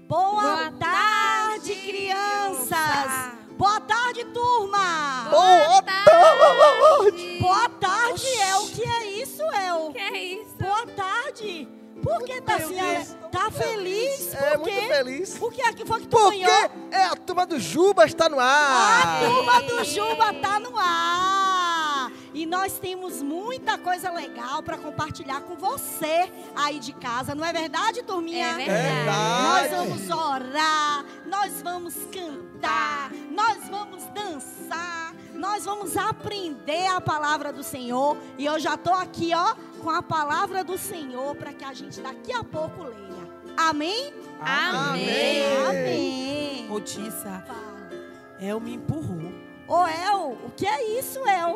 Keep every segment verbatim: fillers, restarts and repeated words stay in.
Boa, Boa tarde, tarde, crianças. criança. Boa tarde, turma. Boa tarde! Boa tarde, El. O que é isso, El? Que é isso? Boa tarde. Por que tá assim? Deus, Tá feliz? É, Por quê? muito feliz. Por que aqui foi que tu Porque ganhou? é a turma do Juba está no A ar. turma do Juba tá no ar. E nós temos muita coisa legal para compartilhar com você aí de casa. Não é verdade, turminha? É verdade. Nós Verdade. vamos orar, nós vamos cantar, nós vamos dançar, nós vamos aprender a palavra do Senhor. E eu já estou aqui, ó, com a palavra do Senhor para que a gente daqui a pouco leia. Amém? Amém. Amém. Ô, Tissa, Fala. El me empurrou. Ô, El, o que é isso, El?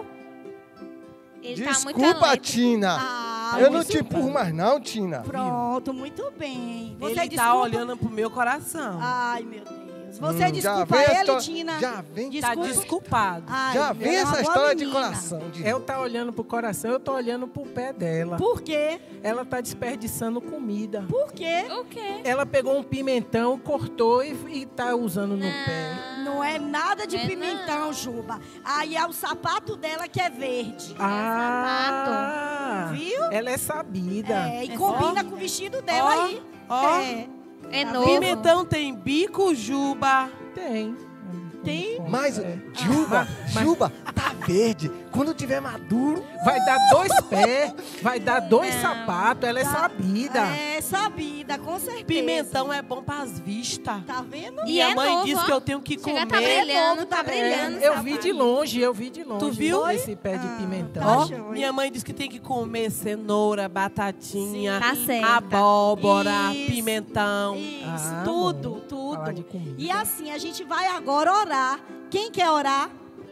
Ele tá muito Desculpa, elétrico. Tina. Ah, Eu não muito te empurro mais não, Tina. Pronto, muito bem. Você Ele desculpa... tá olhando pro meu coração. Ai, meu Deus. Você Hum, já desculpa vem a ele, histó- Tina? Já vem, Tá Desculpa. desculpado. Ai, já ela vem é uma essa boa história de menina. coração. De... El tá olhando pro coração, eu tô olhando pro pé dela. Por quê? Ela tá desperdiçando comida. Por quê? O quê? Ela pegou um pimentão, cortou e, e tá usando no pé. Não é nada de É pimentão, não. Juba. Aí é o sapato dela que é verde. Ah, Viu? ela é sabida. É, e É combina só? com o vestido dela Ó, aí. ó. É. É Tá novo. Pimentão tem bico, Juba. Tem. Tem? Mas, É. Juba, Juba, tá verde. Quando tiver maduro, Vai dar dois pés, vai dar dois Não. sapatos, ela é Tá. sabida. É, sabida, com certeza. Pimentão é bom pras vistas. Tá vendo? E Minha é mãe novo, disse ó. que eu tenho que Chega, comer. tá brilhando, novo, tá tá brilhando. Eu esse vi de sapato. longe, eu vi de longe. Tu viu? Esse pé de Ah, pimentão. tá Ó, joia. minha mãe disse que tem que comer cenoura, batatinha, Tá certo. abóbora, Isso. pimentão. Isso, Ah, tudo, bom. tudo. Falar de comida. E assim, a gente vai agora orar. Quem quer orar?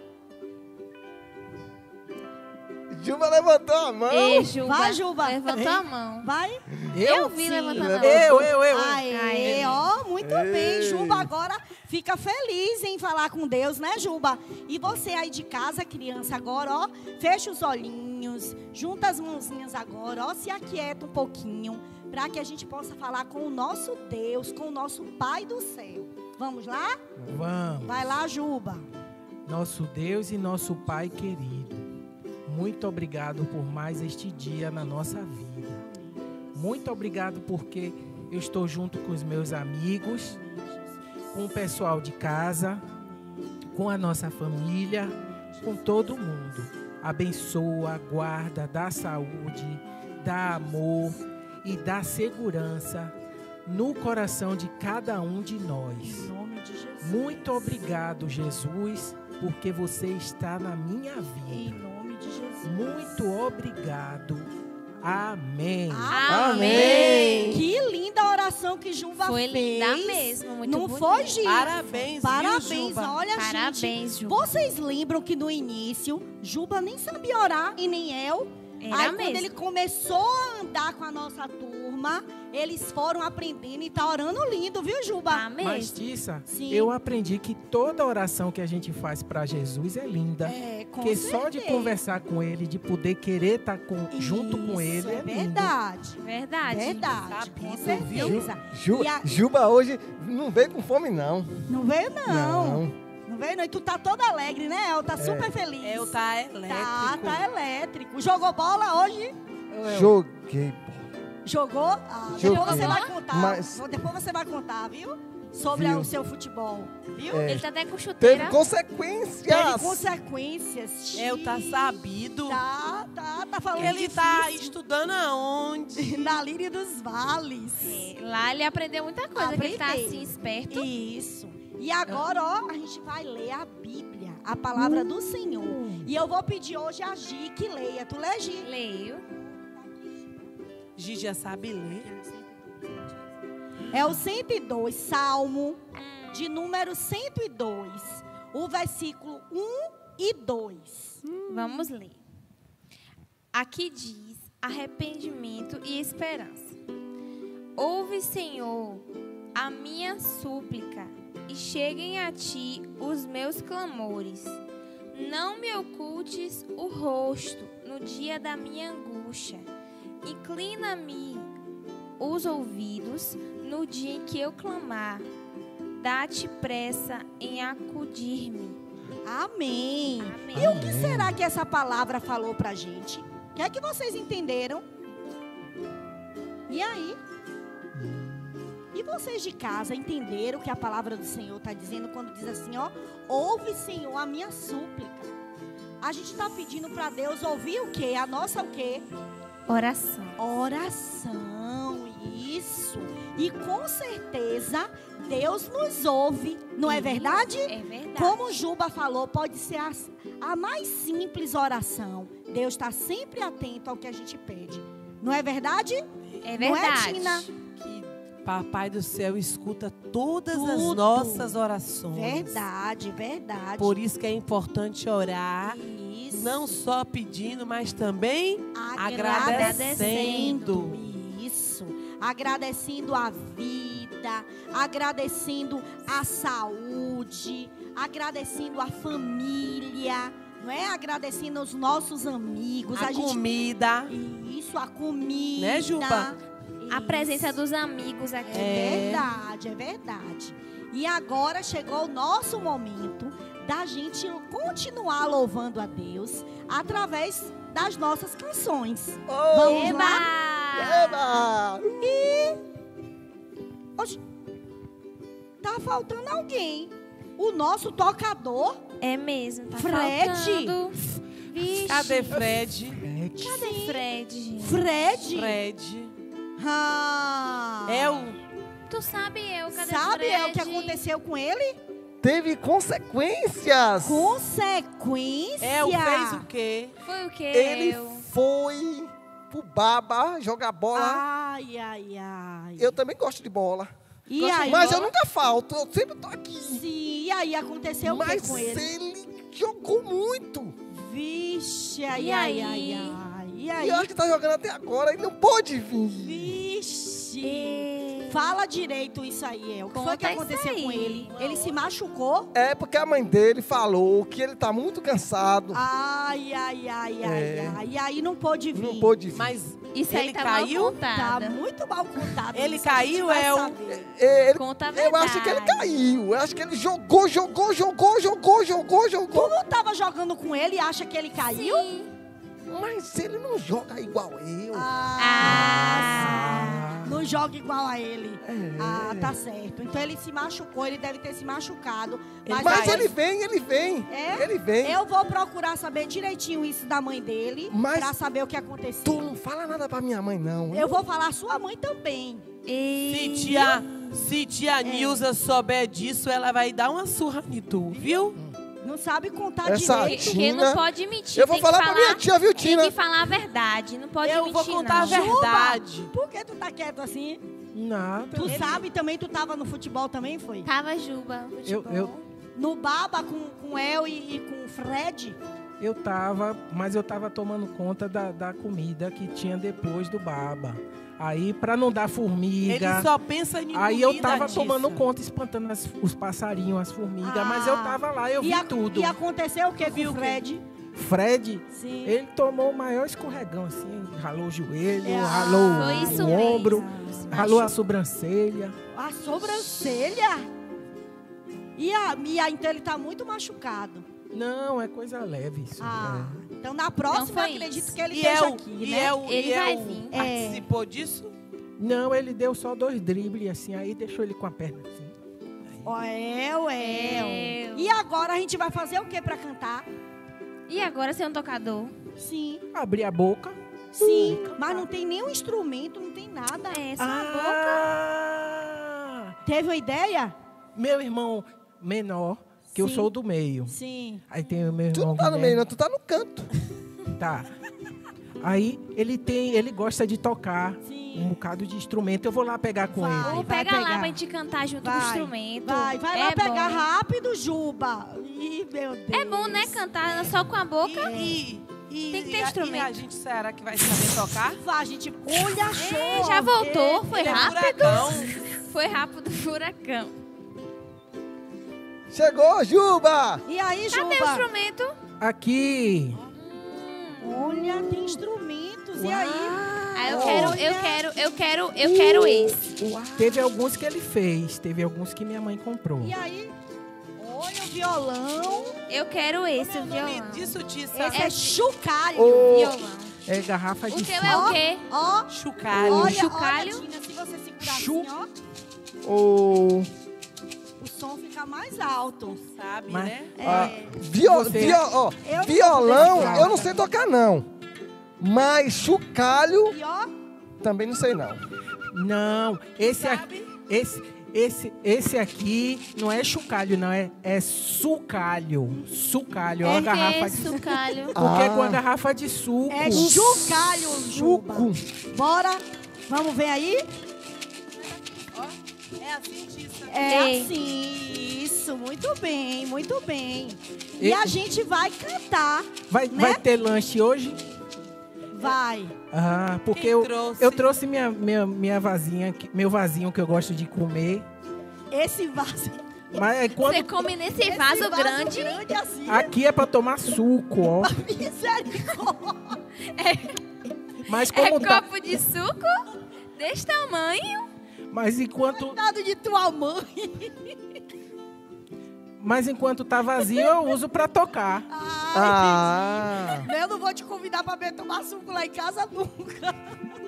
Juba levantou a mão. Ei, Juba. Vai, Juba. Levantou a mão. Vai? Eu vi Sim. levantando a mão. Eu, eu, eu. Aê, Aê. ó, muito bem. Ei. Juba agora fica feliz em falar com Deus, né, Juba? E você aí de casa, criança, agora, ó, fecha os olhinhos, junta as mãozinhas agora, ó, se aquieta um pouquinho, para que a gente possa falar com o nosso Deus, com o nosso Pai do céu. Vamos lá? Vamos. Vai lá, Juba. Nosso Deus e nosso Pai querido, muito obrigado por mais este dia na nossa vida. Muito obrigado porque eu estou junto com os meus amigos, com o pessoal de casa, com a nossa família, com todo mundo. Abençoa, guarda, dá saúde, dá amor e dá segurança no coração de cada um de nós. Em nome de Jesus. Muito obrigado, Jesus, porque você está na minha Em vida. nome de Jesus. Muito obrigado. Amém. Amém. Que linda oração que Juba Foi fez. linda mesmo, muito Não bonito. foi, Gi? Parabéns, viu, Parabéns, Juba? olha, gente. Parabéns, Juba. Vocês lembram que no início, Juba nem sabia orar e nem eu. Era Aí mesmo. quando ele começou a andar com a nossa turma, eles foram aprendendo e tá orando lindo, viu, Juba? Tá Mas, mesmo. Tissa, Sim. eu aprendi que toda oração que a gente faz para Jesus é linda. É, com Porque só de certeza. conversar com Ele, de poder querer estar com, junto com Isso, Ele, é, é lindo. verdade. Verdade. Verdade, Sabia, com tu certeza. Ju- E a- Juba hoje não veio com fome, não. Não veio, não. Não veio, não. E tu tá toda alegre, né, El? Tá super feliz. É, eu tá elétrico. Tá, tá elétrico. Jogou bola hoje? Joguei. Jogou? Ah, Joguei. depois você vai contar. Mas- Depois você vai contar, viu? Sobre Viu? o seu futebol. Viu? É. Ele tá até com Teve chuteira. consequências. Teve consequências. Eu tá sabido. Tá, tá, tá falando Ele tá difícil. estudando aonde? Na Líria dos Vales. É, lá ele aprendeu muita coisa, que ele tá Aprendeu. assim, esperto. Isso. E agora, ó, a gente vai ler a Bíblia, a palavra do Senhor. E eu vou pedir hoje a Gi que leia. Tu lê, Gi? Leio. Gigi já sabe ler. É o cento e dois, Salmo de número cento e dois, o versículo um e dois. Vamos ler. Aqui diz arrependimento e esperança. Ouve, Senhor, a minha súplica e cheguem a ti os meus clamores. Não me ocultes o rosto no dia da minha angústia. Inclina-me os ouvidos no dia em que eu clamar, dá-te pressa em acudir-me. Amém. Amém. E o que será que essa palavra falou pra gente? O que é que vocês entenderam? E aí? E vocês de casa entenderam o que a palavra do Senhor está dizendo quando diz assim, ó, ouve, Senhor, a minha súplica. A gente está pedindo para Deus ouvir o quê? A nossa o quê? Oração. Oração, isso. E com certeza Deus nos ouve, não é verdade? É verdade. Como o Juba falou, pode ser a, a mais simples oração. Deus está sempre atento ao que a gente pede. Não é verdade? É Não é, verdade. Tina? Que Papai do céu escuta todas as Tudo. nossas orações. Verdade, verdade. Por isso que é importante orar, Isso. não só pedindo, mas também agradecendo. agradecendo. Isso. Agradecendo a vida, agradecendo a saúde, agradecendo a família, não é? Agradecendo os nossos amigos. A, a gente... comida. Isso, a comida. Né, Juba? A presença dos amigos aqui. É verdade, é verdade. E agora chegou o nosso momento da gente continuar louvando a Deus através das nossas canções. Vamos lá? Eba! Oxe, tá faltando alguém. O nosso tocador, É mesmo, tá Fred. faltando. Vixe. Cadê Fred? Cadê Fred, gente? Fred. Fred. Ah, É o... Tu sabe eu, cadê sabe Fred? é o que aconteceu com ele? Teve consequências. Consequência. É o fez o quê? Foi o quê? Ele eu? foi pro Baba jogar bola. Ai, ai, ai. Eu também gosto de bola. E Gosto- aí? mas eu nunca falto, eu sempre tô aqui. Sim, e aí aconteceu o Mas que com ele? ele jogou muito. Vixe, ai, E ai, aí? ai, ai. E E aí? eu acho que tá jogando até agora e não pôde vir. Vixe. E... Fala direito isso aí, é. O que foi que Conta isso aconteceu com aí. ele? Ele se machucou? É porque a mãe dele falou que ele tá muito cansado. Ai, ai, ai, ai, É. ai. E aí não pôde vir. Não pôde vir. Mas Isso aí ele tá caiu? mal Tá contada. muito mal contado. Ele isso, a gente caiu, vai é o- saber. É, ele- Conta a eu verdade. acho que ele caiu. Eu acho que ele jogou, jogou, jogou, jogou, jogou, Tu jogou. não tava jogando com ele e acha que ele caiu? Sim. Mas ele não joga igual eu. Ah, sim. Não joga igual a ele. É. Ah, tá certo. Então ele se machucou, ele deve ter se machucado. Mas, Mas aí- ele vem, ele vem. É? Ele vem. Eu vou procurar saber direitinho isso da mãe dele, Mas pra saber o que aconteceu. Tu não fala nada pra minha mãe, não. Eu vou falar a sua mãe também. Se E... tia, se tia É. Nilza souber disso, ela vai dar uma surra em tu, viu? Não sabe contar Essa direito. Porque não Tina- pode mentir. Eu vou tem que falar pra minha tia, viu, Tina? Tem que falar a verdade. Não pode Eu mentir, vou contar não. a verdade. Por que tu tá quieto assim? Nada. Tu sabe também, tu tava no futebol também, foi? Tava Juba. Eu- futebol. eu- No Baba com, com El e, e com o Fred? Eu tava, mas eu tava tomando conta da, da comida que tinha depois do baba. Aí, pra não dar formiga. Ele só pensa em Aí eu comida tava disso. tomando conta, espantando as- os passarinhos, as formigas. Ah. Mas eu tava lá, eu e, vi a- tudo. e aconteceu o que com viu o o quê? Fred? Fred, Sim. ele tomou o maior escorregão, assim. Ralou o joelho, É, ralou Foi isso o mesmo. ombro, ralou a sobrancelha. A sobrancelha? E a, e a, então ele tá muito machucado. Não, é coisa leve isso. Ah, então na próxima Então foi eu acredito isso. que ele E esteja é o, aqui, e né? é o, Ele e é vai o- vir. É. Participou disso? Não, ele deu só dois dribles, assim. Aí deixou ele com a perna assim. Ó, é, ué. É. E agora a gente vai fazer o que pra cantar? E agora ser um tocador? Sim, Abri a boca. sim. Mas não tem nenhum instrumento, não tem nada. É, só a boca. Ah! Teve uma ideia? Meu irmão menor, que eu Sim. sou do meio. Sim. Aí tem o meu Tu irmão não tá no meio, Guilherme. não. Tu tá no canto. Tá. Aí ele tem, ele gosta de tocar Sim. um bocado de instrumento. Eu vou lá pegar com Vai. ele. Ou vai pega lá pegar. pra gente cantar junto com o Vai, instrumento. Vai, vai lá É pegar bom. rápido, Juba. Ih, meu Deus. É bom, né? Cantar só com a boca. E, e, Tem que ter e a- instrumento. E a gente será que vai saber tocar? Vai, gente. Olha, show. É, já voltou, foi Ele é rápido. furacão. Foi rápido, furacão. Chegou, Juba! E aí, Cadê o Juba? instrumento? Aqui. Olha, tem instrumentos. E aí? Ah, eu quero, eu quero, eu quero, eu quero esse. Teve alguns que ele fez, teve alguns que minha mãe comprou. E aí? Olha o violão. Eu quero esse, o O nome violão. disso, Tissa? Esse é chocalho. Ô, Violão. É garrafa de O teu suco. é o quê? Ó, Chucalho. olha, Chocalho. olha, Tina, se você segurar Chu- assim, ó, ô, o som fica mais alto. Sabe, Mas- né? É, ah, viol, Você- viol- ó, Eu não violão, sei eu não sei tocar, não. Mas chocalho, e ó, também não sei, não. Não, esse aqui, Sabe? esse, esse, esse aqui não é chocalho, não, é, é sucalho. Sucalho, é uma É garrafa esse, de o calho. Porque é com a Ah. garrafa de suco. é chocalho, Juba. Suco. Bora, vamos ver aí? É assim, Tissa. É Ei. assim, isso, muito bem, muito bem. E, E- a gente vai cantar, Vai, né? vai ter lanche hoje? vai. Ah, porque Quem eu trouxe? eu trouxe minha, minha, minha vasinha, que- meu vasinho que eu gosto de comer. Esse vaso, Mas é quando Você come nesse esse vaso grande. grande assim, aqui é pra tomar suco, ó. misericórdia. Mas É como tá, copo de suco desse tamanho. mas enquanto, Coitado de tua mãe. mas enquanto tá vazio eu uso pra tocar. Ai, Ah, eu não vou te convidar pra beber tomar suco lá em casa nunca.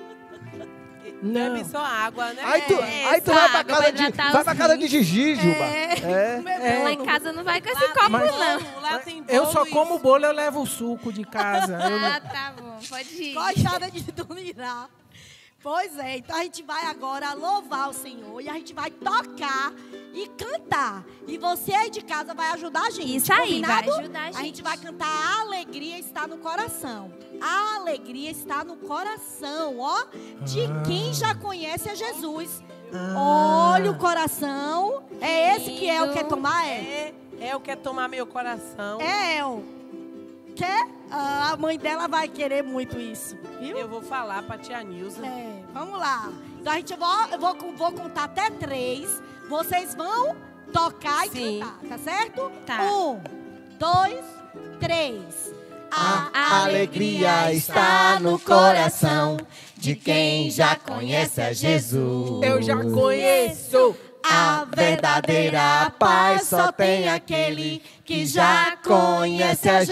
Não. Bebe só água, né? aí tu, É, aí tu essa vai pra água casa vai de, hidratar vai os pra casa de rins. Gigi, Juba. É. É. Lá em casa não vai com esse copo, Mas- não. Bolo, lá tem Eu bolo só e- como bolo, eu levo o suco de casa. Eu não- Ah, tá bom. Pode ir. Coitada de Dona Irá. Pois é, então a gente vai agora louvar o Senhor e a gente vai tocar e cantar. E você aí de casa vai ajudar a gente. Isso aí, vai combinado? ajudar a A gente. gente vai cantar A Alegria Está no Coração. A alegria está no coração, ó, de Ah. quem já conhece a Jesus. Ah. Olha o coração. É esse que é o que quer tomar, é? É, é o que é tomar meu coração. É, El. Quer? Ah, a mãe dela vai querer muito isso, viu? Eu vou falar pra tia Nilza. É, vamos lá. Então a gente vai, eu vou, vou contar até três. Vocês vão tocar e Sim. cantar, tá certo? Tá. Um, dois, três. A alegria está no coração de quem já conhece a Jesus. Eu já conheço. A verdadeira paz só tem aquele que já conhece a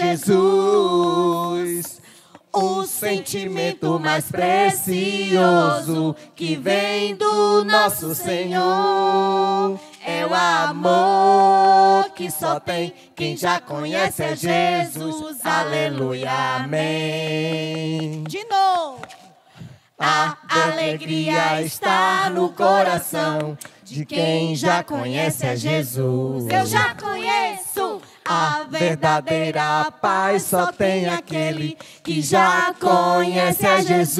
Jesus. O sentimento mais precioso que vem do nosso Senhor é o amor que só tem quem já conhece a Jesus. Aleluia, amém. De novo. A alegria está no coração de quem já conhece a Jesus. Eu já conheço. A verdadeira paz só tem aquele que já conhece a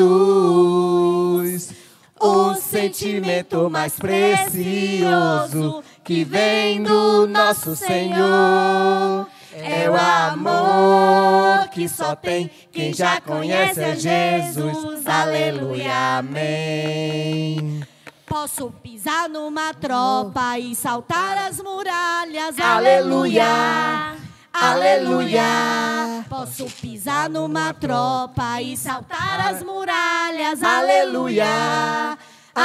Jesus. O sentimento mais precioso que vem do nosso Senhor é o amor que só tem quem já conhece a Jesus. Aleluia, amém. Posso pisar numa tropa e saltar as muralhas. Aleluia, aleluia. Posso pisar numa tropa e saltar as muralhas. Aleluia,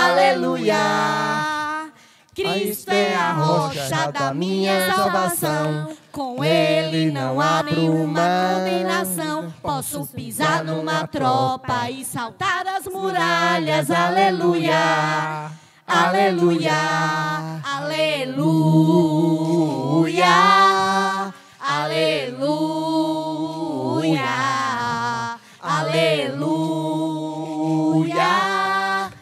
aleluia. Cristo é a rocha da minha salvação. Com Ele não há nenhuma condenação. Posso pisar numa tropa e saltar as muralhas. Aleluia, aleluia, aleluia, aleluia, aleluia,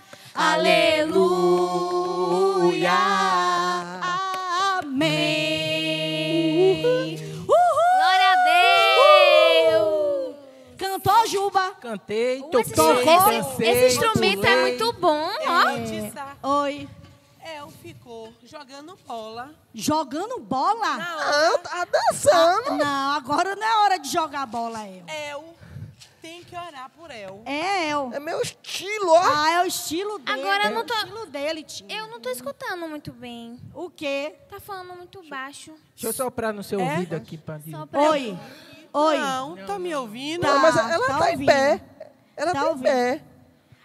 aleluia. Amém. Uhul. Glória a Deus. Cantou, Juba? Cantei, Uh, toquei, esse, esse- dancei, esse instrumento é pulei. muito bom, ó. Tissa, Oi. El ficou jogando bola. Jogando bola? Na Ah, hora, tá dançando. Não, agora não é hora de jogar bola, El. El tem que orar por El. É, El. É meu estilo, ó. Ah, é o estilo dele. Agora eu é não o tô- estilo dele, Tim. Eu não tô escutando muito bem. O quê? Tá falando muito baixo. Deixa eu soprar no seu É? ouvido aqui pra Só pra... Oi. Oi. Não, tá me ouvindo? Tá. Não, mas ela tá tá, em ouvindo. pé. Ela Tá tá, em ouvindo. pé.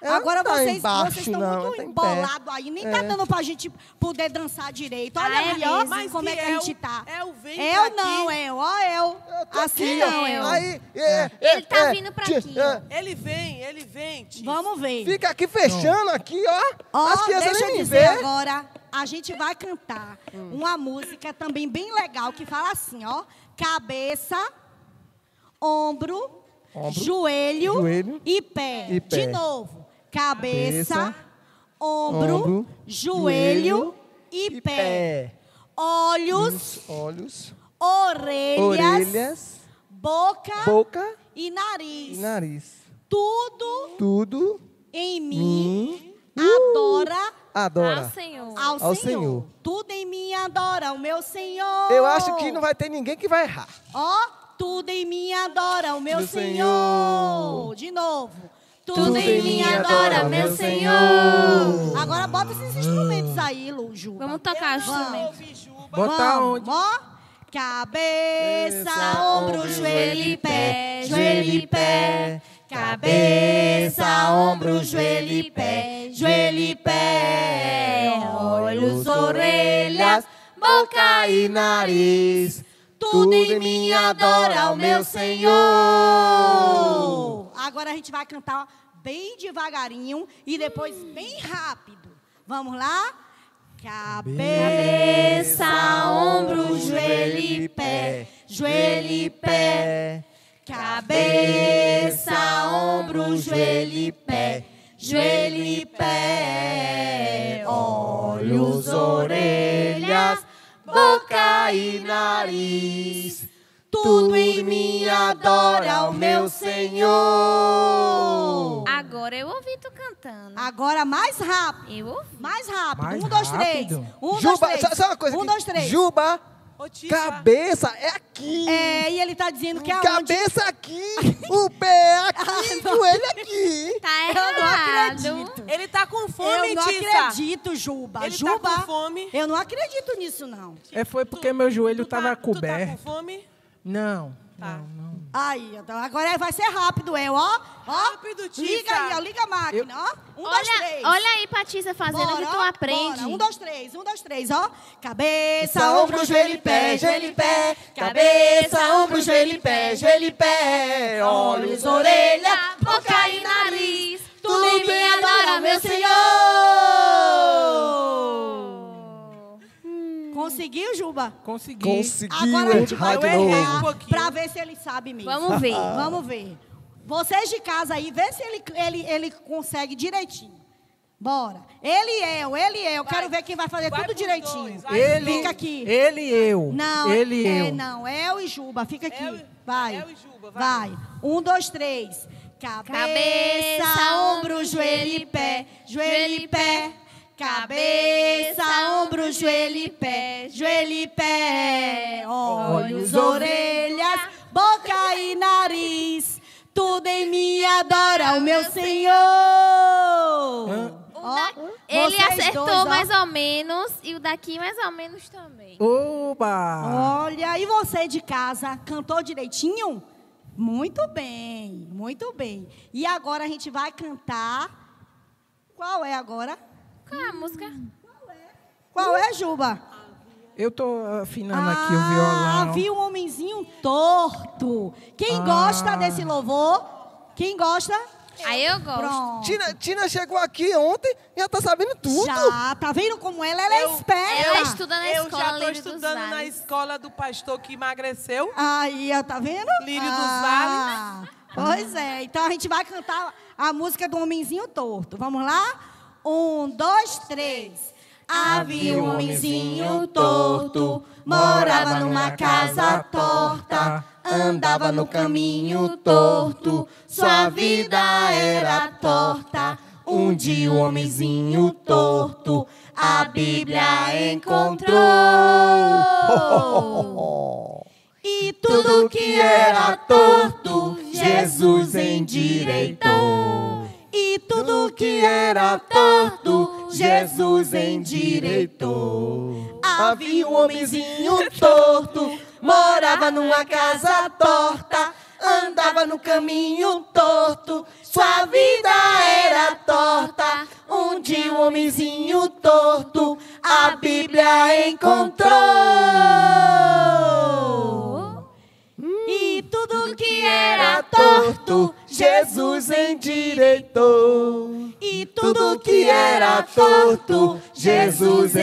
Ela Agora não tá vocês, embaixo, vocês estão não, muito ela tá em pé. embolados aí. Nem tá É. dando pra gente poder dançar direito. Olha Ah, é aí, ó, mesmo? Mas como é que que a é gente o- tá. é o vem Eu pra não, aqui. eu, ó eu. Eu tô Assim aqui, ó. não, eu. Aí, é, é, Ele tá é, vindo pra tia, aqui, é, Ele vem, ele vem, tia. Vamos ver. Fica aqui fechando aqui, ó. Ó, As crianças deixa nem eu me dizer vê. agora, a gente vai cantar uma música também bem legal, que fala assim, ó. Cabeça, ombro, Ombro, joelho, joelho e, pé. e pé. De novo. Cabeça, Cabeça, ombro, ombro, joelho, joelho e, e pé. pé. Olhos, Os olhos, orelhas, orelhas, boca, boca e nariz. e nariz. Tudo Tudo em mim mim adora adora. Ao Senhor. ao, Ao Senhor. Senhor. Tudo em mim adora o meu Senhor. Eu acho que não vai ter ninguém que vai errar. Ó, tudo em mim adora o meu Meu Senhor. Senhor. De novo. Tudo em mim adora meu Senhor. Agora bota esses instrumentos aí, Lu, Ju. Vamos tocar os Vamos. instrumentos. Ouve, Juba. Botar Vamos, onde? ó. Cabeça, ombro, joelho e pé, joelho e pé. Cabeça, ombro, joelho e pé, joelho e pé. Olhos, orelhas, boca e nariz. tudo em mim adora o meu Senhor. Agora a gente vai cantar bem devagarinho e depois bem rápido. Vamos lá? Cabeça, ombro, joelho e pé, joelho e pé. Cabeça, ombro, joelho e pé, joelho e pé. Olhos, orelhas, boca e nariz. Tudo em mim adora o meu Senhor. Agora eu ouvi tu cantando. Agora mais rápido. Eu ouvi. Mais rápido. Mais um, dois, três. rápido? Um, dois, Juba, três. só, só uma coisa Um, aqui. dois, três. Juba, Ô, tia, cabeça é aqui. É, e ele tá dizendo que é onde... Cabeça aqui, o pé aqui, o joelho aqui. Tá Eu não errado. acredito. ele tá com fome, Eu não Tissa. acredito, Juba. Ele tá Juba, com fome. eu não acredito nisso, não. É, foi porque meu joelho Tu tá- estava Tu tá com coberto. fome? Não, Tá. não, não. Aí, então, agora vai ser rápido, é, ó. Ó, Rápido, Tissa. liga aí, ó, liga a máquina, ó. Um, dois, Olha, três. olha aí, Patrícia, fazendo o que Bora, tu ó, aprende. bora. Um, dois, três, um, dois, três, ó. Cabeça, Cabeça, ombro, joelho e pé, joelho e pé. Cabeça, ombro, joelho e pé, joelho e pé. Olhos, orelha, boca e nariz. Tudo em mim adora meu Senhor. Conseguiu, Juba? Consegui. Conseguiu Agora a gente vai errar de eu errei novo. um pouquinho. pra ver se ele sabe mesmo. Vamos ver. Vamos ver. Vocês de casa aí, vê se ele, ele, ele consegue direitinho. Bora. Ele e eu, ele e eu. Vai. Quero ver quem vai fazer Vai tudo pros direitinho. dois, vai. Ele, Fica aqui. ele e eu. Não, ele e é, eu. não, El e Juba, fica aqui. El e- vai. El e Juba, vai. vai. Um, dois, três. Cabeça, Cabeça, ombro, joelho e pé, joelho e pé. Cabeça, ombro, joelho e pé, joelho e pé. Olhos, orelhas, boca e nariz. Tudo em mim adora o meu Senhor. Ó, Ele vocês acertou dois, ó. mais ou menos e o daqui mais ou menos também. Oba! Olha, e você de casa, cantou direitinho? Muito bem, muito bem. E agora a gente vai cantar. Qual é agora? Qual é a música? Qual é, Juba? Eu tô afinando aqui o violão. Havia um homenzinho torto. Quem Ah. gosta desse louvor? Quem gosta? Aí eu gosto. Pronto. Tina, Tina chegou aqui ontem e já tá sabendo tudo. Já, tá vendo como ela, ela é Eu- esperta. Ela estuda na Eu escola já tô Lírio dos estudando na Vales. escola do pastor que emagreceu. Aí, ó, tá vendo? Lírio dos ah, Pois é. Então a gente vai cantar a música do homenzinho torto. Vamos lá? Um, dois, três. Havia um homenzinho torto, morava numa casa torta, andava no caminho torto, sua vida era torta. Um dia o homenzinho torto a Bíblia encontrou. E tudo que era torto, Jesus endireitou. E tudo que era torto, Jesus endireitou. Havia um homenzinho torto, morava numa casa torta, andava no caminho torto, sua vida era torta. Um dia um homenzinho torto a Bíblia encontrou. E tudo que Era torto, Jesus endireitou. E Tudo que era torto, Jesus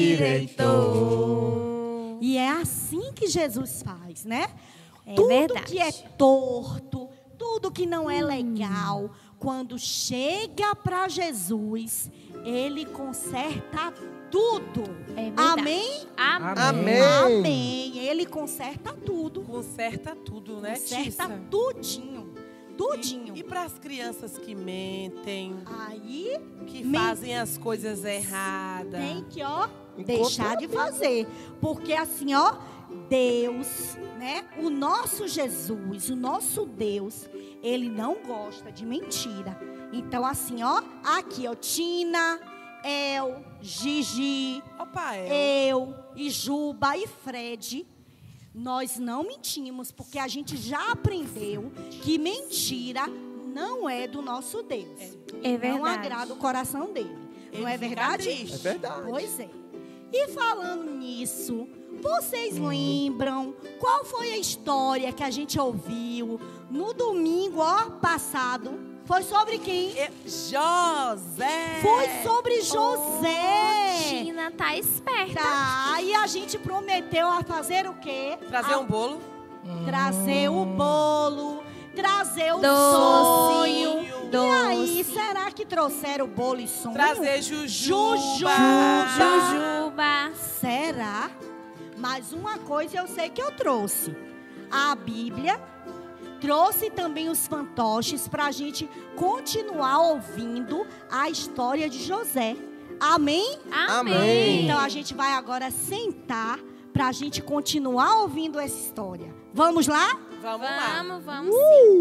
endireitou. E é assim que Jesus faz, né? É tudo verdade. que é torto, tudo que não é legal, quando chega para Jesus, ele conserta tudo. É verdade. Amém? Amém. Amém. Amém. Ele conserta tudo. Conserta tudo, né, Conserta Tissa? tudinho. Tudinho. E, e para as crianças que mentem, Aí que Men- fazem as coisas erradas. tem que, ó, deixar de fazer. Porque assim, ó, Deus, né? O nosso Jesus, o nosso Deus, ele não gosta de mentira. Então, assim, ó, aqui, ó, Tina, El, Gigi, Opa, é. eu, e Juba e Fred, nós não mentimos, porque a gente já aprendeu que mentira não é do nosso Deus. É Não verdade. agrada o coração dele. Ele Não é fica verdade? triste. É verdade. Pois é. E falando nisso, vocês lembram qual foi a história que a gente ouviu no domingo, ó, passado? Foi sobre quem? É, José. Foi sobre José. Tina tá esperta. Tá, e a gente prometeu a fazer o quê? Trazer A- um bolo. Trazer o bolo, trazer o Doce. sonho. Doce. E aí, será que trouxeram o bolo e sonho? Trazer jujuba. Jujuba. Será? Mas uma coisa eu sei que eu trouxe. A Bíblia. Trouxe também os fantoches para a gente continuar ouvindo a história de José. Amém? Amém. Então a gente vai agora sentar para a gente continuar ouvindo essa história. Vamos lá? Vamos lá. Vamos, vamos.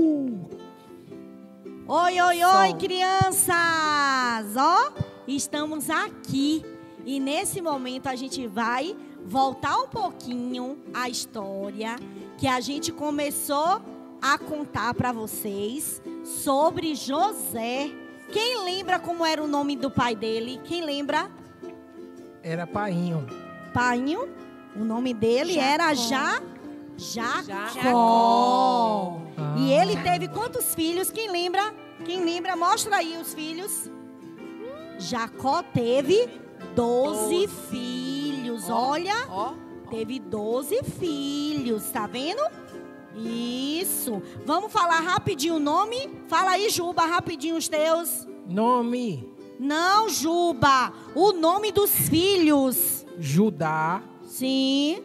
Oi, oi, oi, crianças! Ó, estamos aqui e nesse momento a gente vai voltar um pouquinho a história que a gente começou a contar para vocês sobre José. Quem lembra como era o nome do pai dele? Quem lembra? Era painho. Painho. O nome dele Jacó. era Já, Jacó. Jacó. E ele teve quantos filhos? Quem lembra? Quem lembra? Mostra aí os filhos. Jacó teve doze Doze. filhos. Ó, Olha, Ó. teve doze filhos. Tá vendo? Isso. Vamos falar rapidinho o nome? Fala aí, Juba, rapidinho os teus. Nome: Não, Juba. O nome dos filhos. Judá, Sim,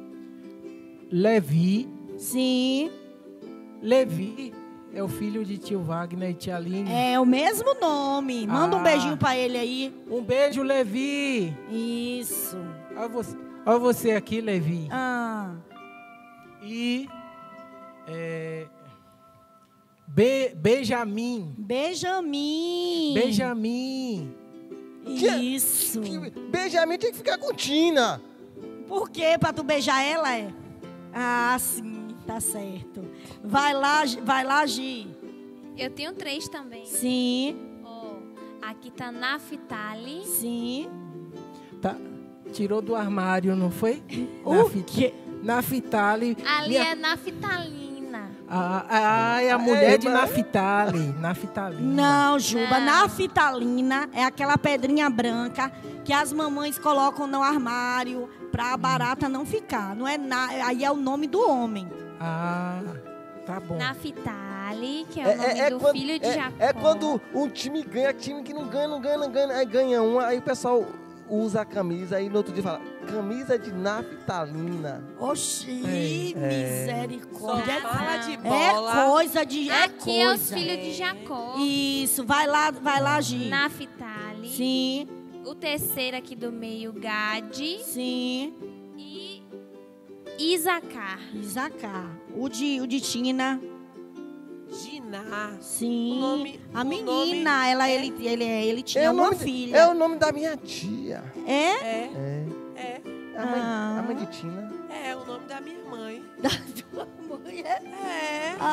Levi. sim. Levi é o filho de tio Wagner e tia Aline. É o mesmo nome. Manda um Ah. beijinho pra ele aí. Um beijo, Levi. Isso. Olha você, olha você aqui, Levi. Ah, E é, Be- Benjamin. Benjamin. Benjamin. Isso. Que- Benjamin tem que ficar com Tina. Por quê? Pra tu beijar ela, é? Ah, sim. Tá certo. Vai lá, Gi- vai lá, Gi. Eu tenho três também. Sim, Ó, aqui tá Naftali. sim. Tá, tirou do armário, não foi? O Nafit- quê? Naftali. Ali minha- é Naftalina. Ah, ah, é a mulher Ei, de mas- Naftali. Naftalina. Não, Juba. Não. Naftalina é aquela pedrinha branca que as mamães colocam no armário pra a barata não ficar. Não é na... Aí é o nome do homem. Ah, tá bom. Naftali, que é o nome do quando, filho de é- Jacó. é quando um time ganha, time que não ganha, não ganha, não ganha, aí ganha um, aí o pessoal usa a camisa, aí no outro dia fala, camisa de naftalina. Oxi, É, Só misericórdia. fala de É bola. coisa de. É Aqui é os coisa. filhos de Jacó. Isso, vai lá, vai lá, Gi. Naftali. Sim, O terceiro aqui do meio, Gade. sim. E Isacar. Isacar. O de, o de Tina. Giná. Sim. O nome- a o menina, nome ela, é- ele, ele, ele tinha É o uma nome de- filha. É o nome da minha tia. É? É, É. é, A mãe, Ah. a mãe de Tina. é o nome da minha mãe. Da tua mãe, é? É. Ah,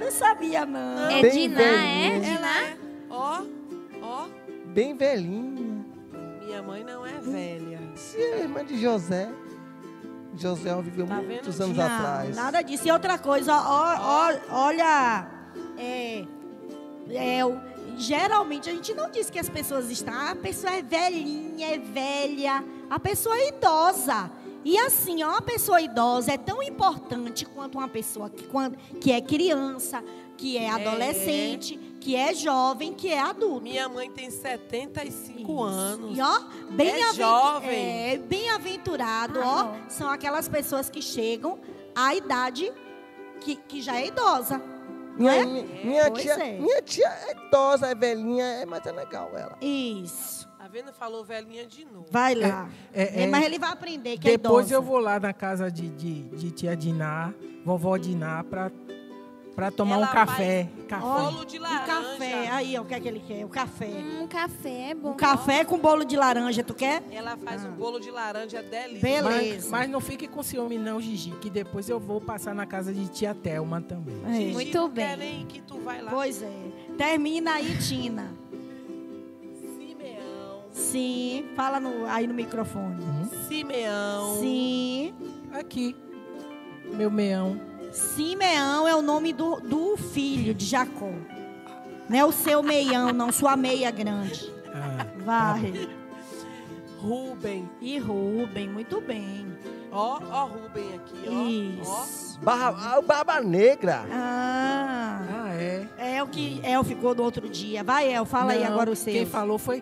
não sabia, não. É Bem Diná, é? velhinha. Diná? Ó, ó, Bem velhinha. minha mãe não é velha. Se é irmã de José. José viveu Tá muitos vendo? anos Não, atrás. nada disso. E outra coisa, ó, ó, olha, é, é, o- geralmente a gente não diz que as pessoas estão, ah, a pessoa é velhinha, é velha, a pessoa é idosa. E assim, ó, uma pessoa idosa é tão importante quanto uma pessoa que, quando, que é criança, que é adolescente, que é jovem, que é adulto. Minha mãe tem setenta e cinco Isso. anos. E ó, bem É aven- jovem. É, bem-aventurado, Ah, ó. não. São aquelas pessoas que chegam à idade que, que já é idosa. Não Minha, é? minha, minha Pois tia, é. minha tia é idosa, é velhinha, é, mas é legal ela. Isso. Tá vendo? Falou velhinha de novo. Vai lá. É, é, É, mas ele vai aprender que é Depois idosa. eu vou lá na casa de, de, de tia Diná, vovó Diná, pra, pra tomar Ela um café. café. Bolo de Um laranja. café. Aí, ó, o que é que ele quer? O café. Um café é bom. Um café com bolo de laranja, tu quer? Ela faz um bolo de laranja delicioso. Beleza. Mas, mas não fique com ciúme não, Gigi, que depois eu vou passar na casa de tia Thelma também. É. Gigi, Muito não bem. quer nem que tu vai lá. Pois é. Termina aí, Tina. Simeão. Sim. Fala no- aí no microfone. Simeão. Sim. Aqui, meu meão. Simeão é o nome do, do filho de Jacó. Não é o seu meião, não, sua meia grande. Ah, Vai. Rubem. E Rubem, muito bem. Ó, ó Rubem aqui, ó. Isso. Barra, ah, o Barba Negra. Ah, ah, é. é o que El ficou do outro dia. Vai, El, fala aí Não, agora o seu. Quem falou foi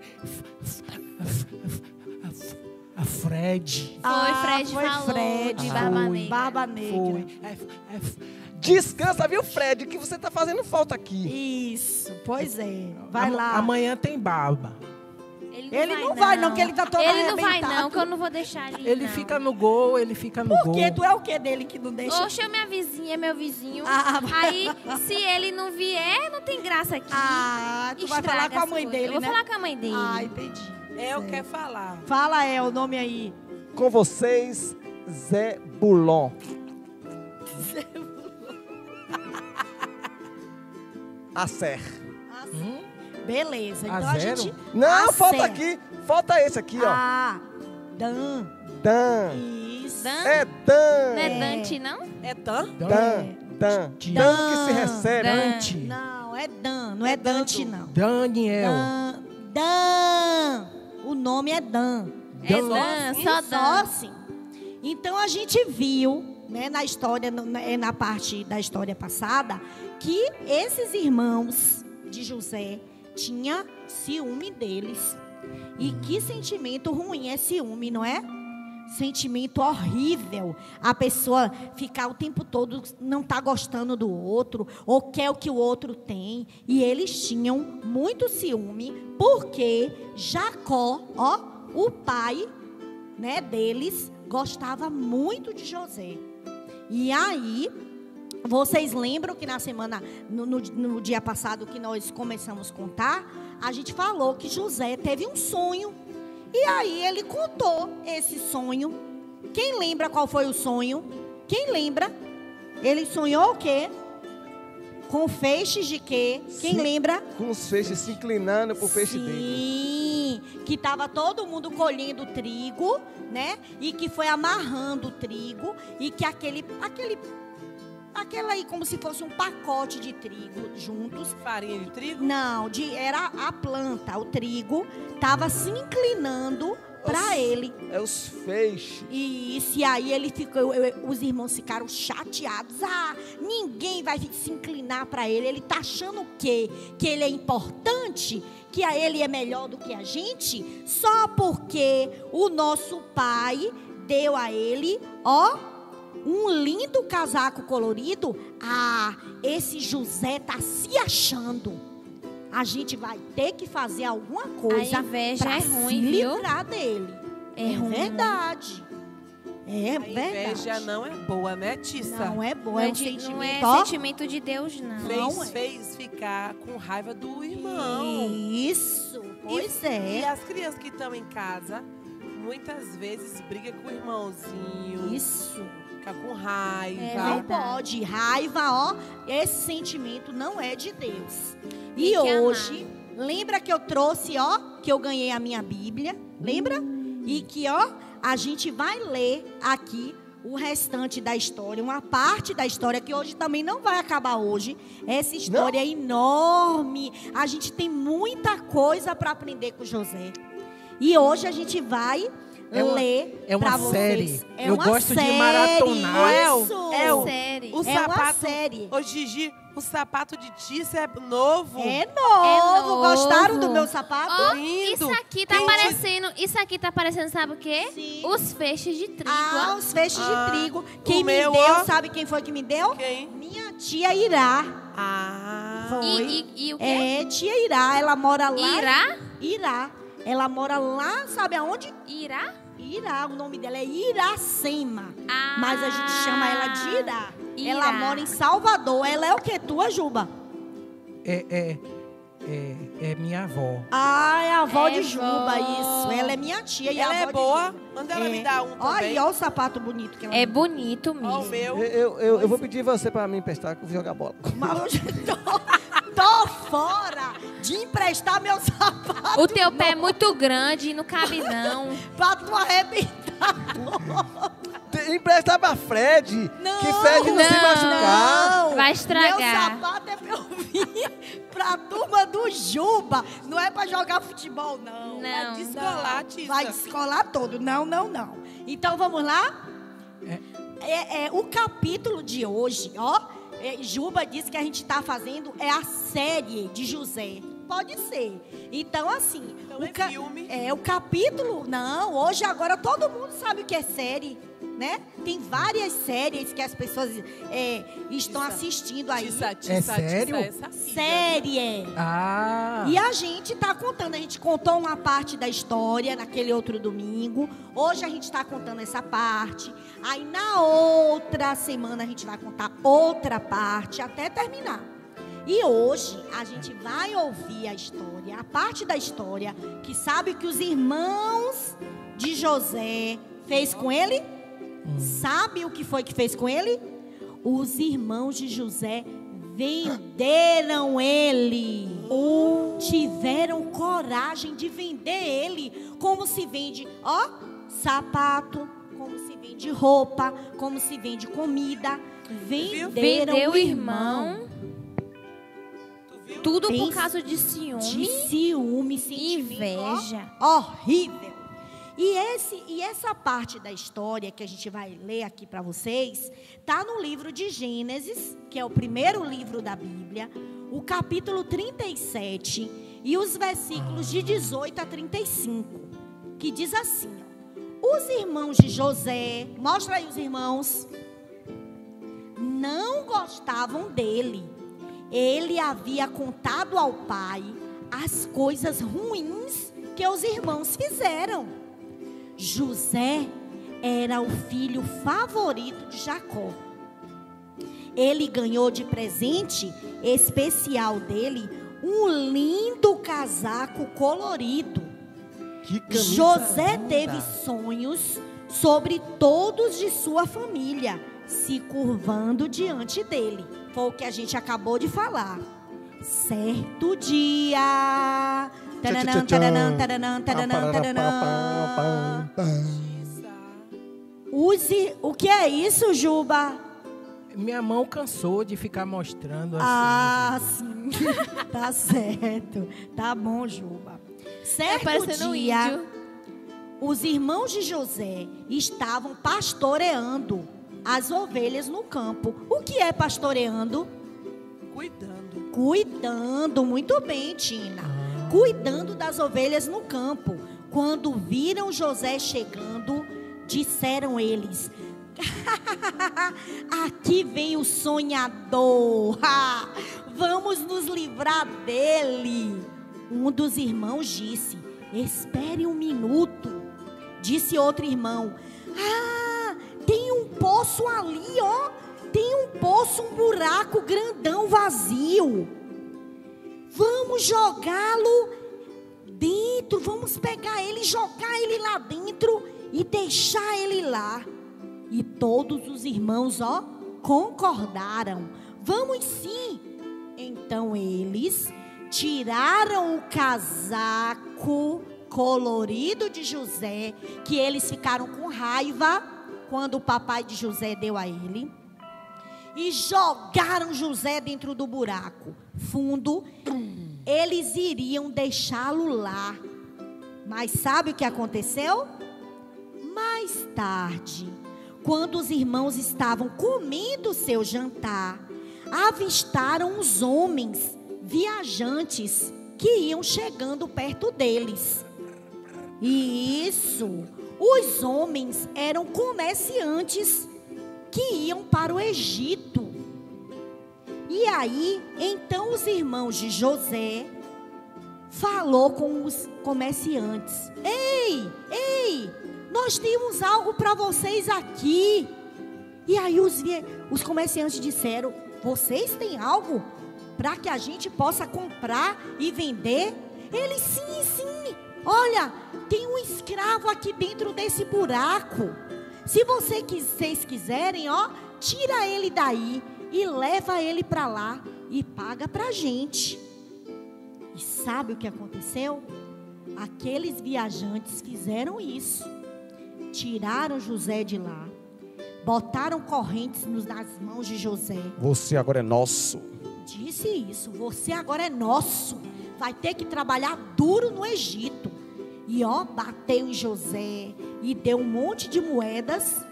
a Fred. Foi, Fred foi falou Fred. de Ah, Barba foi. Negra. Barba Negra. Foi. É, é, Descansa, viu, Fred? Que você tá fazendo falta aqui. Isso, pois é. Vai Am- lá. Amanhã tem barba. Ele não vai, não, porque ele tá todo Ele não vai, arrebentado. não, que eu não vou deixar ele. Ele não. fica no gol, ele fica no Por gol. quê? Tu é o que dele que não deixa? Oxe, é minha vizinha, é meu vizinho. Ah, Aí, se ele não vier, não tem graça aqui. Ah, tu vai Estraga falar com a as mãe coisas. dele, Eu vou né? falar com a mãe dele. Ah, entendi. É, eu quero falar. Fala, El, o nome aí. Com vocês, Zé Bulon. Acer. Hum? Beleza, então A a, zero? gente... Não, Acer. falta aqui. Falta esse aqui, ó. Ah, Dan. Dan. Isso. Dan? É Dan. Não é Dante, não? É Dan? Dan, Dan. Dan. Di- Dan que se recebe. Dante. Não, é Dan, não é Dante, não. Daniel. Dan. Dan. O nome é Dan. É Dan. Dan, Sim, só Só Dan. assim. Então a gente viu, né, na história, no- na é na parte da história passada, que esses irmãos de José tinham ciúme deles. E que sentimento ruim é ciúme, não é? Sentimento horrível. A pessoa ficar o tempo todo não tá gostando do outro ou quer o que o outro tem. E eles tinham muito ciúme porque Jacó, ó, o pai, né, deles, gostava muito de José. E aí, vocês lembram que na semana, no, no, no dia passado que nós começamos a contar, a gente falou que José teve um sonho. E aí ele contou esse sonho. Quem lembra qual foi o sonho? Quem lembra? Ele sonhou o quê? Com feixes de quê? Quem Sim. lembra? Com os feixes se inclinando pro feixe dele. Sim, que estava todo mundo colhendo trigo, né? E que foi amarrando o trigo e que aquele, aquele, aquela aí como se fosse um pacote de trigo juntos. Farinha de trigo? Não, de, era a planta, o trigo, estava se inclinando para ele. É os feixes. E isso, e aí ele ficou, eu- eu- os irmãos ficaram chateados. Ah, ninguém vai se inclinar para ele. Ele tá achando o quê? Que ele é importante? Que a ele é melhor do que a gente? Só porque o nosso pai deu a ele, ó, um lindo casaco colorido. Ah, esse José tá se achando. A gente vai ter que fazer alguma coisa A inveja para é se ruim, viu? livrar dele. É ruim. verdade. É A verdade. inveja não é boa, né, Tissa? Não é bom, Não é é, um de- sentimento, não é ó. sentimento de Deus, não. Fez, Não é. fez ficar com raiva do irmão. Isso, pois E é. as crianças que estão em casa, muitas vezes briga com o irmãozinho. Isso. Fica com raiva. É Não verdade. pode. Raiva, ó, esse sentimento não é de Deus. Tem E que amar. hoje, lembra que eu trouxe, ó, que eu ganhei a minha Bíblia? Lembra? E que, ó, a gente vai ler aqui o restante da história, uma parte da história que hoje também não vai acabar hoje. Essa história é enorme. A gente tem muita coisa para aprender com José. E hoje a gente vai É uma- ler é uma para vocês. série. É Eu uma gosto de série. maratonar. Isso. É o- Série. O É uma sapato. série. Ô, Gigi, o sapato de Tícia é novo. É novo. É novo. Gostaram do meu sapato? Ó, lindo. isso aqui tá Quem parecendo, isso aqui tá parecendo, sabe o quê? Sim. Os feixes de trigo. Ah, ó. os feixes Ah, de trigo. Quem o me meu, deu, ó. sabe quem foi que me deu? Quem? Minha tia Irá. Ah. Foi. E, e, e o quê? É, tia Irá. Ela mora lá. Irá? Irá. Ela mora lá, sabe aonde? Irá? Irá. O nome dela é Iracema. Ah, Mas a gente chama ela de Irá. Irá. Ela mora em Salvador. Ela é o quê? Tua, Juba? É, é, é, é minha avó. Ah, é a avó É de Juba, vó. isso. Ela é minha tia. E Ela a avó é de boa. Juba. Manda ela É. me dar um Olha também. aí, olha o sapato bonito que ela É me bonito Ó, o mesmo. meu. Eu, eu, eu, eu vou pedir você pra me emprestar que eu vou jogar bola. Mas eu já tô, tô fora de emprestar meu sapato O teu pé é muito grande e não cabe não. pra tu arrebentar. Te- Emprestar pra Fred. Não, que Fred não, se não. machucar. Não. Vai estragar. Meu sapato é pra eu vir pra turma do Juba. Não é pra jogar futebol, não. Não. Vai descolar, Tícia. Vai descolar todo. Não, não, não. Então vamos lá? É, é, o capítulo de hoje, ó. é, Juba disse que a gente está fazendo é a série de José. Pode ser. Então, assim. Então o é ca- filme. É, o capítulo. Não, hoje agora todo mundo sabe o que é série. Né? Tem várias séries que as pessoas é, estão Tícia, assistindo aí. Tícia, Tícia, É Tícia, sério? essa filha. Série. Ah, E a gente está contando, a gente contou uma parte da história naquele outro domingo. Hoje a gente está contando essa parte. Aí na outra semana a gente vai contar outra parte até terminar. E hoje a gente vai ouvir a história, a parte da história que sabe que os irmãos de José fez com ele? Sabe o que foi que fez com ele? Os irmãos de José venderam ele. Tiveram coragem de vender ele. Como se vende, ó, sapato, como se vende roupa, como se vende comida. Venderam Vendeu o o irmão. Tu viu? Tudo por Pensa- causa de ciúme. De ciúme, sentimento, Inveja. ó, horrível. E, esse, e essa parte da história que a gente vai ler aqui para vocês, tá no livro de Gênesis, que é o primeiro livro da Bíblia, o capítulo trinta e sete e os versículos de dezoito a trinta e cinco, que diz assim, ó, os irmãos de José, mostra aí os irmãos, não gostavam dele. Ele havia contado ao pai as coisas ruins que os irmãos fizeram. José era o filho favorito de Jacó. Ele ganhou de presente especial dele um lindo casaco colorido. Que camisa José linda. teve sonhos sobre todos de sua família, se curvando diante dele. Foi o que a gente acabou de falar. Certo dia. Taranã, taranã, taranã, taranã, taranã. Tícia. Use. O que é isso, Juba? minha mão cansou de ficar mostrando assim. Ah, sim. Tá certo. Tá bom, Juba. Certo parecendo um dia, índio. os irmãos de José estavam pastoreando as ovelhas no campo. O que é pastoreando? Cuidando. Cuidando, muito bem, Tina. Cuidando das ovelhas no campo. Quando viram José chegando, disseram eles: aqui vem o sonhador. Vamos nos livrar dele. Um dos irmãos disse: espere um minuto. Disse outro irmão: ah, tem um poço ali, ó. Tem um poço, um buraco grandão vazio. Vamos jogá-lo dentro. Vamos pegar ele e jogar ele lá dentro. dentro e deixar ele lá. E todos os irmãos, ó, concordaram. Vamos sim. Então eles tiraram o casaco colorido de José, que eles ficaram com raiva quando o papai de José deu a ele, e jogaram José dentro do buraco fundo. Eles iriam deixá-lo lá. Mas sabe o que aconteceu? Mais tarde, quando os irmãos estavam comendo seu jantar, avistaram os homens viajantes que iam chegando perto deles. E isso, os homens eram comerciantes que iam para o Egito. E aí, então os irmãos de José falou com os comerciantes: Ei, ei, nós temos algo para vocês aqui. E aí os, os comerciantes disseram: vocês têm algo para que a gente possa comprar e vender? Eles, sim, sim. Olha, tem um escravo aqui dentro desse buraco. Se você, vocês quiserem, ó, tira ele daí e leva ele para lá e paga para a gente. E sabe o que aconteceu? Aqueles viajantes fizeram isso. Tiraram José de lá, botaram correntes nas mãos de José. Você agora é nosso. Disse isso: você agora é nosso. Vai ter que trabalhar duro no Egito. E ó, bateu em José e deu um monte de moedas,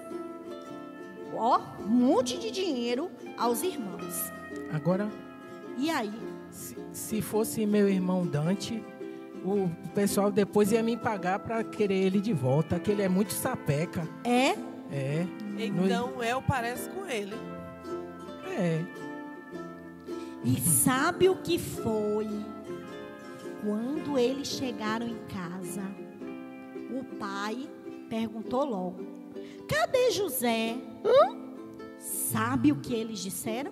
ó, um monte de dinheiro aos irmãos. Agora, e aí? Se, se fosse meu irmão Dante, o pessoal depois ia me pagar para querer ele de volta, que ele é muito sapeca. É? É. Então eu pareço com ele. É. E sabe o que foi? Quando eles chegaram em casa, o pai perguntou logo: cadê José? Hã? Sabe o que eles disseram?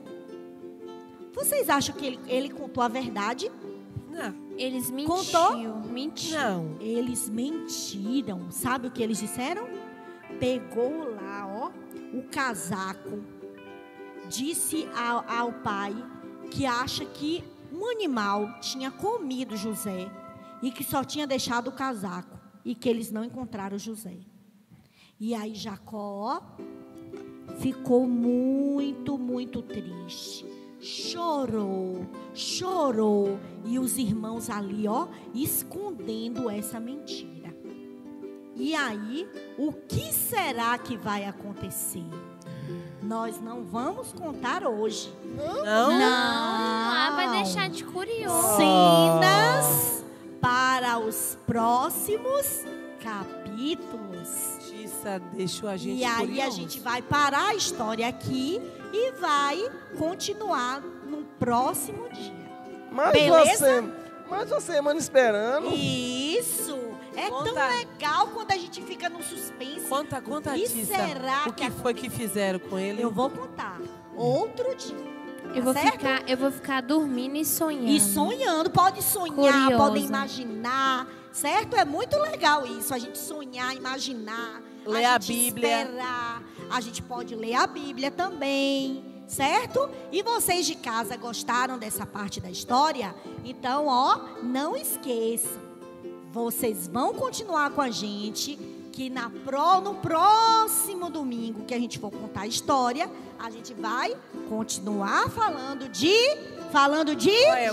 Vocês acham que ele, ele contou a verdade? Não. Eles Contou? mentiram. Mentiram. Não. Eles mentiram. Sabe o que eles disseram? Pegou lá, ó, o casaco. Disse ao, ao pai que acha que um animal tinha comido José e que só tinha deixado o casaco e que eles não encontraram José. E aí Jacó, ó, ficou muito, muito triste. Chorou, chorou. E os irmãos ali, ó, escondendo essa mentira. E aí, o que será que vai acontecer? Nós não vamos contar hoje. Não? Não, ah, vai deixar de curioso. Cenas para os próximos capítulos. Tissa deixou a gente E aí curioso. a gente vai parar a história aqui e vai continuar no próximo dia. Mas Beleza? você, mais uma semana esperando. Isso! É Conta. tão legal quando a gente fica no suspense. Conta, conta, E Tissa. será O que que foi que fizeram com ele? Eu vou contar outro dia. Eu vou, Tá certo? ficar, eu vou ficar dormindo e sonhando. E sonhando, pode sonhar, Curiosa. podem imaginar, certo? É muito legal isso, a gente sonhar, imaginar, Ler a gente Bíblia. esperar, a gente pode ler a Bíblia também, certo? E vocês de casa gostaram dessa parte da história? Então, ó, não esqueçam, vocês vão continuar com a gente, que na pro, no próximo domingo que a gente for contar a história, a gente vai continuar falando de, falando de Joel.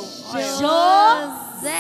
José.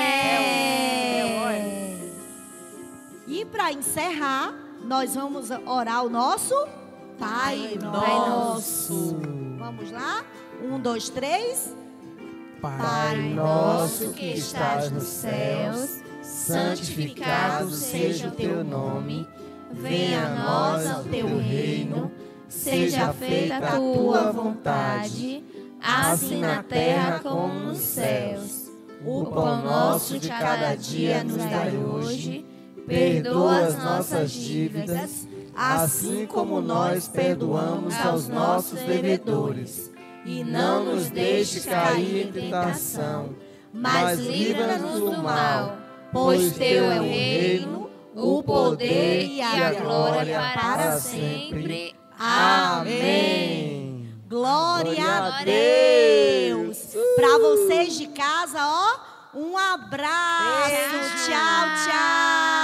Joel. E para encerrar, nós vamos orar o nosso Pai Nosso. Vamos lá? Um, dois, três. Pai nosso que estás nos céus, santificado seja o teu nome. Venha a nós o teu reino. Seja feita a tua vontade, assim na terra como nos céus. O pão nosso de cada dia nos dai hoje. Perdoa as nossas dívidas, assim como nós perdoamos aos nossos devedores. E não nos deixe cair em tentação, mas livra-nos do mal, pois teu é o reino, o poder e a glória para sempre. Amém. Glória a Deus. Para vocês de casa, ó, um abraço. Tchau, tchau.